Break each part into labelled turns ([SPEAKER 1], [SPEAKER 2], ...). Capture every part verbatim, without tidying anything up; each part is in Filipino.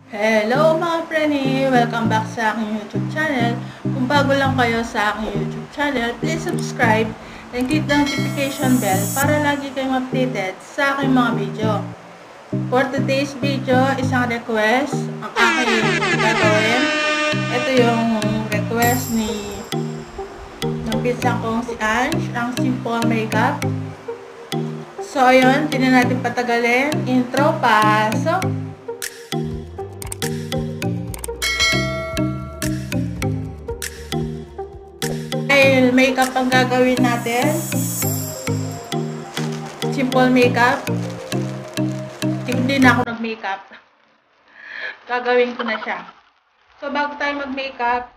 [SPEAKER 1] Hello mga preni! Welcome back sa aking YouTube channel. Kung bago lang kayo sa aking YouTube channel, please subscribe and click the notification bell para lagi kayong updated sa aking mga video. For today's video, isang request ang aking gagawin. Ito yung request ni ng pinsan kong si Ange, ang Simple Makeup. So ayun, hindi na natin patagalin. Intro, pasok! Makeup ang gagawin natin. Simple makeup. Hindi na ako nag-makeup. Gagawin ko na siya. So, bago tayo mag-makeup,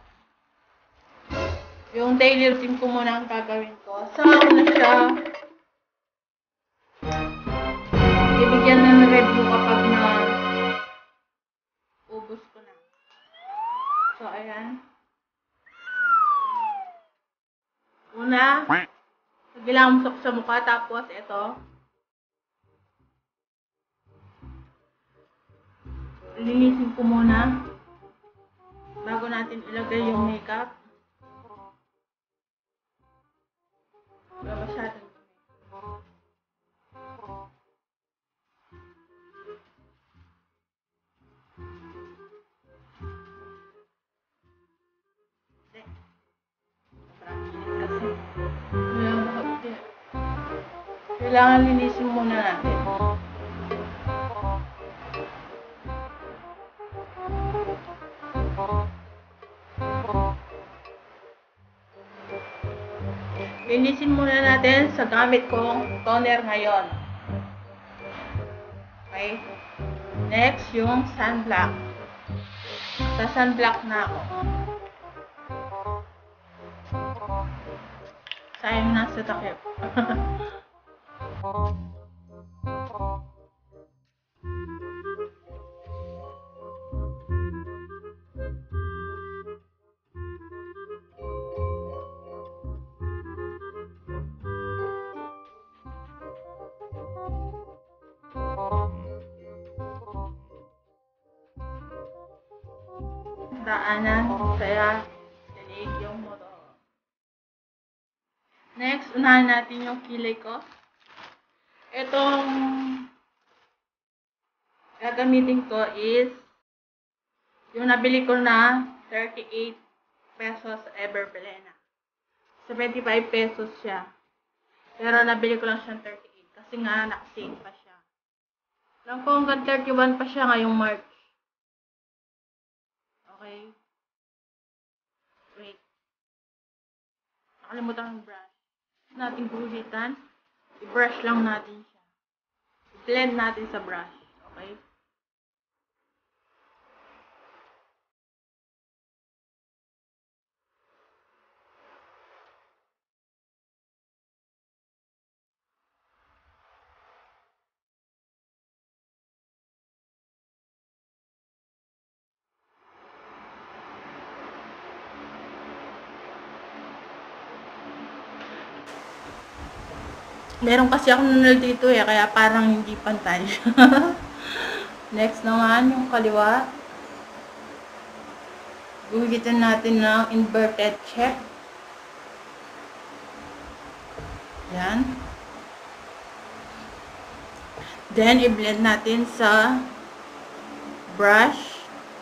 [SPEAKER 1] yung daily routine ko muna ang gagawin ko. Saka ko na siya bibigyan ng review kapag na ubos ko na. So, ayan. Una, nagilamsok sa mukha, tapos ito. Linisin ko muna bago natin ilagay yung makeup. Wala masyadong. Kailangan linisin muna natin. Linisin muna natin sa gamit kong toner ngayon. Okay? Next, yung sunblock. Sa sunblock na ako. Sayang na sa takip. Daanan, kaya dalig yung motor. Next, unahan natin yung kilay ko. Itong gagamitin ko is yung nabili ko na thirty-eight pesos Everbelena. seventy-five pesos siya. Pero nabili ko lang siyang thirty-eight kasi nga nakasale pa siya. Alam ko hanggang thirty-one pa siya ngayong March. Okay. Wait. Nakalimutan yung brush. Natin guhitan. I-brush lang natin siya. I-blend natin sa brush. Okay? Meron kasi akong nunal dito eh, kaya parang hindi pantay. Next naman, yung kaliwa. Guhitan natin ng inverted check. Yan. Then, i-blend natin sa brush.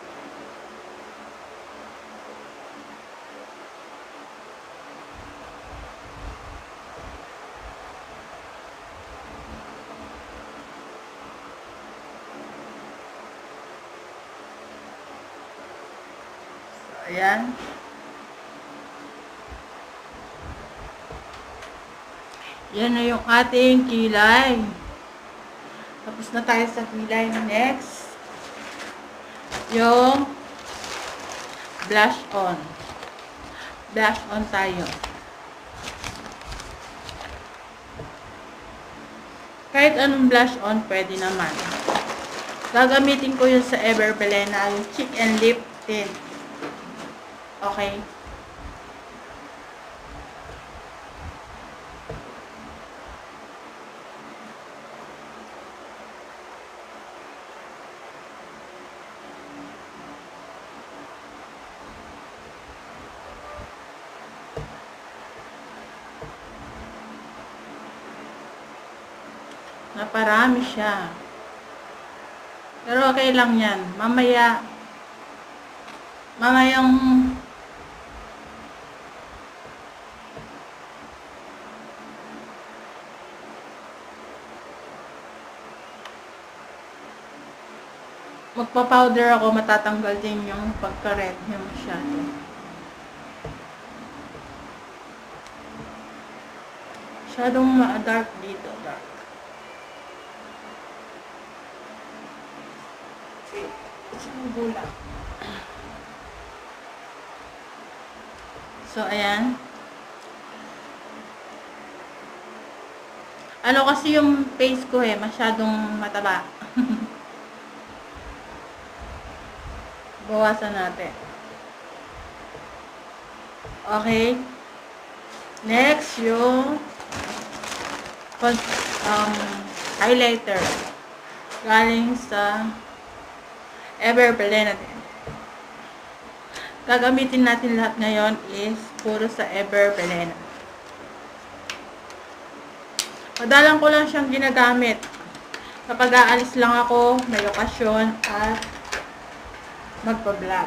[SPEAKER 1] Ayan. Yan na yung ating kilay. Tapos na tayo sa kilay. Next, yung blush on. Blush on tayo. Kahit anong blush on, pwede naman. Gagamitin ko yun sa Everbelena, yung cheek and lip tint. Okay. Naparami siya. Pero okay lang yan. Mamaya, mamayang magpa-powder ako, matatanggal din yung pagka-red niya masyado. Masyadong ma-dark dito, dark. Okay, sumubula. So, ayan. Ano kasi yung face ko eh, masyadong mataba. Bawasan natin. Okay. Next, yung um, highlighter. Galing sa Everbelena din. Gagamitin natin lahat ngayon is puro sa Everbelena. Madalang ko lang siyang ginagamit. Kapag aalis lang ako, may okasyon at magpa-vlog.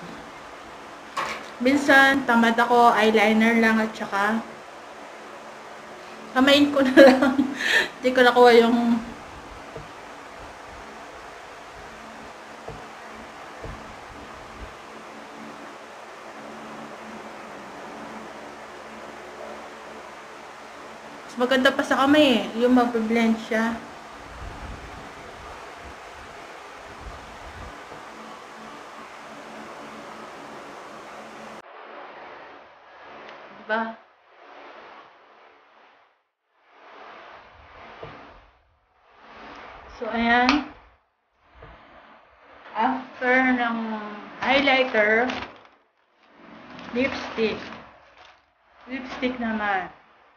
[SPEAKER 1] Minsan, tamad ako, eyeliner lang at saka kamain ko na lang. Hindi ko nakuha yung mas maganda pa sa kamay eh, yung mag-blend siya. Diba? So, ayan. After ng highlighter, lipstick. Lipstick naman.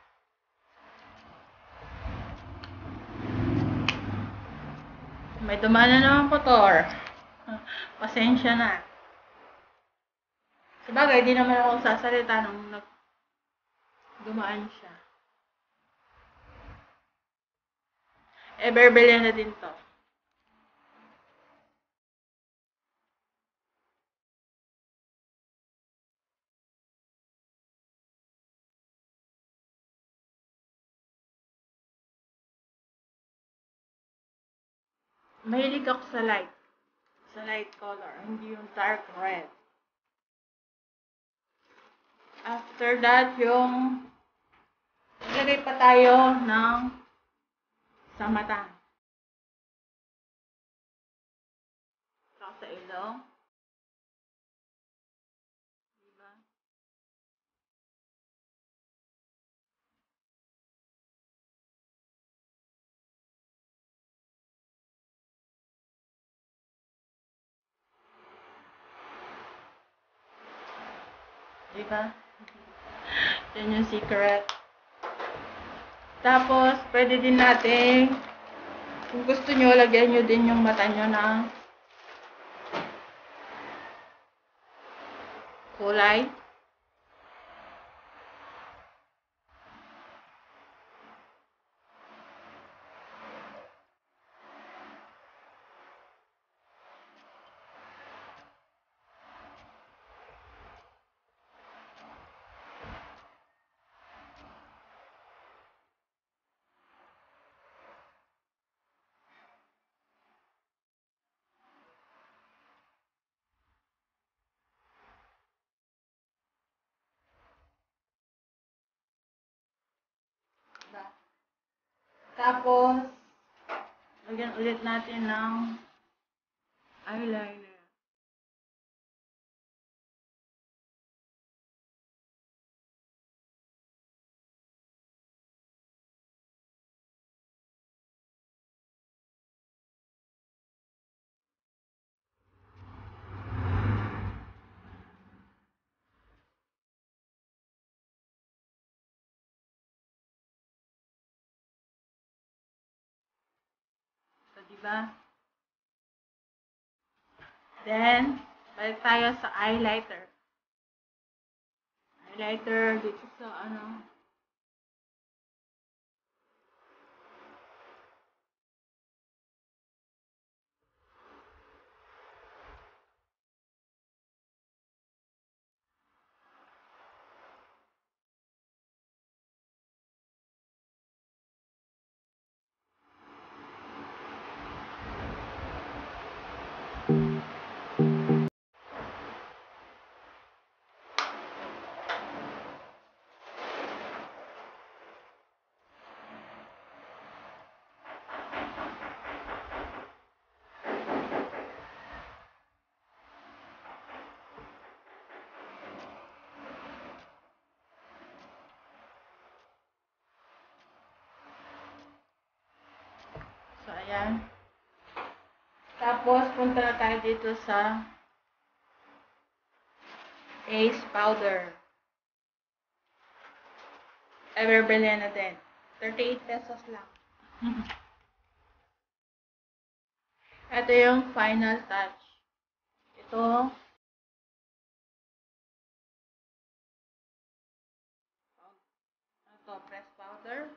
[SPEAKER 1] May dumaan na naman motor. Pasensya na. Sabagay, di naman ako sasalita nung nag dumaan siya. Everbelena din to. Mahilig ako sa light. Sa light color. Hindi yung dark red. After that, yung ilagay pa tayo ng sa mata. Saka sa ilong. Diba? Diba? Yan yung secret. Tapos, pwede din natin, kung gusto nyo, lagyan nyo din yung mata nyo ng kulay. Tapos, lagyan ulit natin ng eyeliner. So, diba? Then, balik tayo sa highlighter. Highlighter dito sa ano. Ayan. Tapos, punta na tayo dito sa Ace Powder. Everbili natin. thirty-eight pesos lang. Ito yung final touch. Ito. Ito, press powder.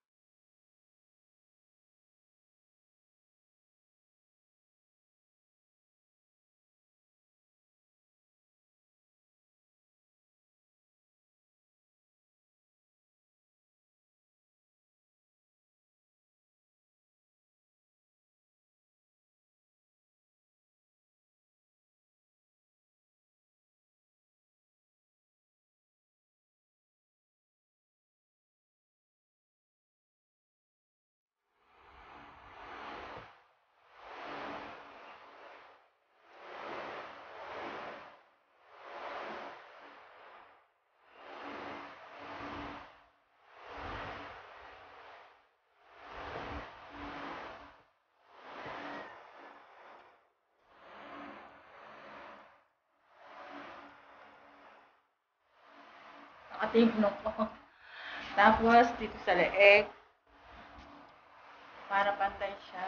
[SPEAKER 1] Nakatigno ko. Tapos, dito sa leeg. Para pantay siya.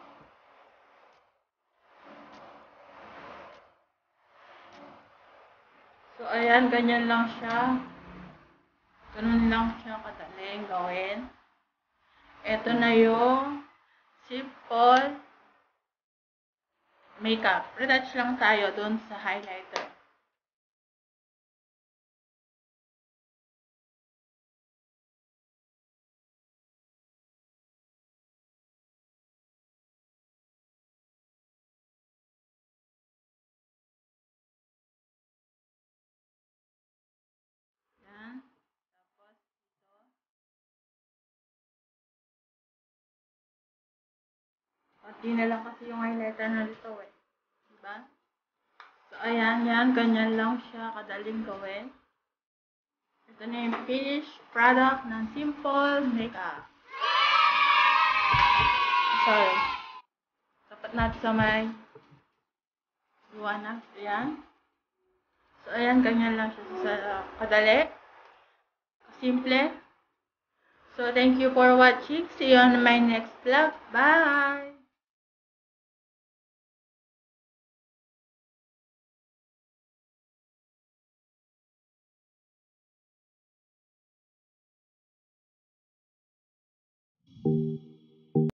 [SPEAKER 1] So, ayan, ganyan lang siya. Ganun lang siya kadaling gawin. Ito na yung simple makeup. Retouch lang tayo dun sa highlighter. Yan. Tapos, ito. Pati na lang kasi yung highlighter na dito eh. Diba? So, ayan, yan. Ganyan lang siya kadaling gawin. Ito na yung finished product ng simple makeup. Sorry. Tapat natin sa may liwanag. Ayan. So, ayan. Ganyan lang siya sa kadali. Simple. So, thank you for watching. See you on my next vlog. Bye! Thank you.